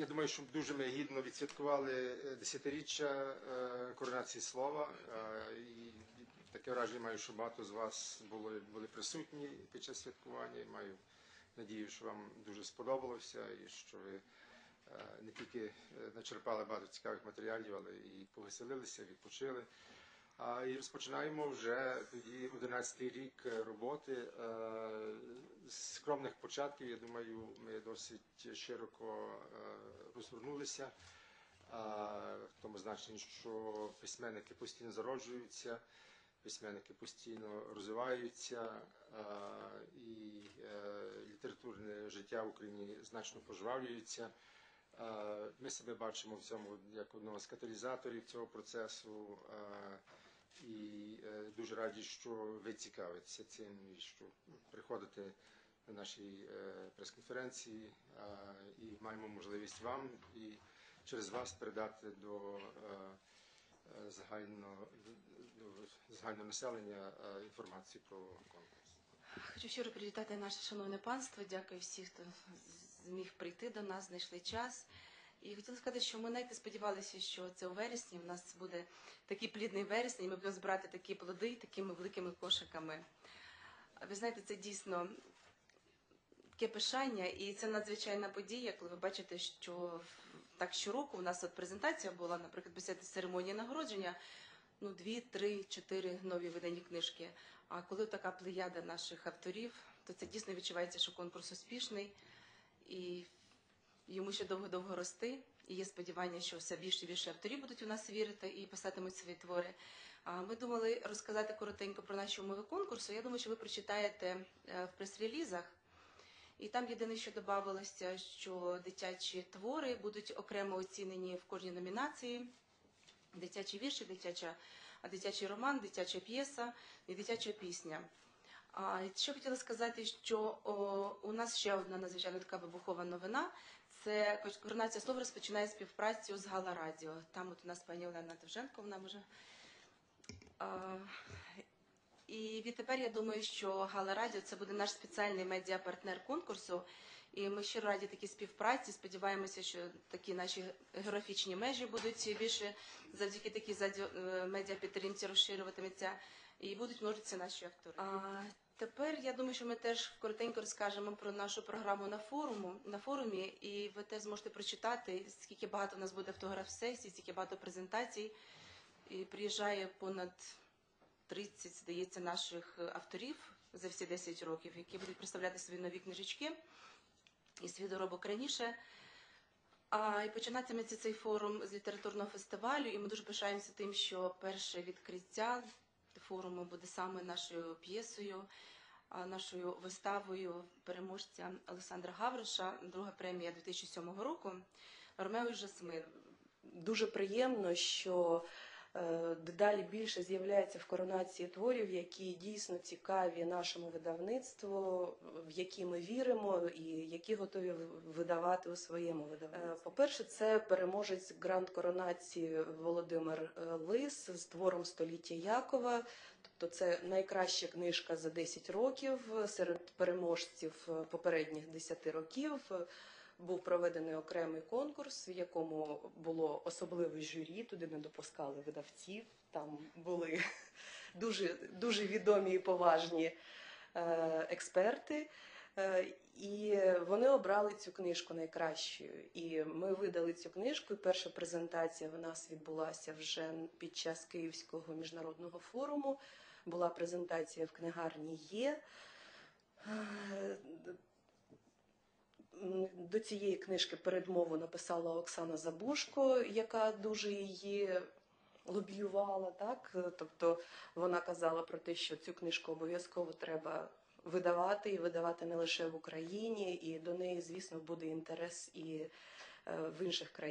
Я думаю, що дуже ми гідно відсвяткували десятиріччя коронації слова. І таке враження маю, що багато з вас були присутні під час святкування. Маю надію, що вам дуже сподобалося і що ви не тільки начерпали багато цікавих матеріалів, але і повеселилися, відпочили. І розпочинаємо вже тоді 11-й рік роботи. З скромних початків, я думаю, ми досить широко розгорнулися, в тому значенні, що письменники постійно зароджуються, письменники постійно розвиваються, і літературне життя в Україні значно пожвавлюється. Ми себе бачимо в цьому як одного з каталізаторів цього процесу, і дуже раді, що ви цікавитеся цим і що приходите на наші прес-конференції, і маємо можливість вам і через вас передати до загального населення інформацію про конкурс. Хочу щиро привітати наше шановне панство. Дякую всім, хто зміг прийти до нас, знайшли час. І хотіла сказати, що ми навіть не сподівалися, що це у вересні. У нас буде такий плідний вересень, і ми будемо збирати такі плоди такими великими кошиками. Ви знаєте, це дійсно таке пишання, і це надзвичайна подія, коли ви бачите, що так щороку у нас от презентація була, наприклад, після церемонії нагородження, 2, 3, 4 нові видані книжки. А коли така плеяда наших авторів, то це дійсно відчувається, що конкурс успішний, і йому ще довго-довго рости. І є сподівання, що все більше і більше авторів будуть у нас вірити і писатимуть свої твори. Ми думали розказати коротенько про наші умови конкурсу. Я думаю, що ви прочитаєте в прес-релізах. І там єдине, що додавалося, що дитячі твори будуть окремо оцінені в кожній номінації. Дитячі вірші, дитячий роман, дитяча п'єса і дитяча пісня. Що хотіла сказати, що у нас ще одна надзвичайно така вибухова новина. Це коронація слова розпочинає співпрацю з Гала Радіо. Там от у нас пані Олена Довженко, вона може. І відтепер я думаю, що Гала Радіо – це буде наш спеціальний медіапартнер конкурсу. І ми щиро раді такій співпраці. Сподіваємося, що такі наші географічні межі будуть більше завдяки такій медіапідтримці розширюватиметься і будуть множитися наші автори. Тепер я думаю, що ми теж коротенько розкажемо про нашу програму на форумі, і ви теж зможете прочитати, скільки багато у нас буде автограф-сесій, скільки багато презентацій. І приїжджає понад 30, здається, наших авторів за всі 10 років, які будуть представляти свої нові книжечки і свій доробок раніше. І починатиметься цей форум з літературного фестивалю, і ми дуже пишаємося тим, що перше відкриття форуму буде саме нашою п'єсою, нашою виставою переможця Олександра Гавриша, друга премія 2007 року «Ромео і Жасмин». Дуже приємно, що дедалі більше з'являється в коронації творів, які дійсно цікаві нашому видавництву, в які ми віримо і які готові видавати у своєму видавництві. По-перше, це переможець гранд-коронації Володимир Лис з твором «Століття Якова». Тобто це найкраща книжка за 10 років серед переможців попередніх 10 років. Був проведений окремий конкурс, в якому було особливе журі, туди не допускали видавців, там були дуже відомі і поважні експерти, і вони обрали цю книжку найкращою. І ми видали цю книжку, і перша презентація в нас відбулася вже під час Київського міжнародного форуму, була презентація в книгарні «Є». До цієї книжки передмову написала Оксана Забушко, яка дуже її лобіювала, так? Тобто вона казала про те, що цю книжку обов'язково треба видавати, і видавати не лише в Україні, і до неї, звісно, буде інтерес і в інших країнах.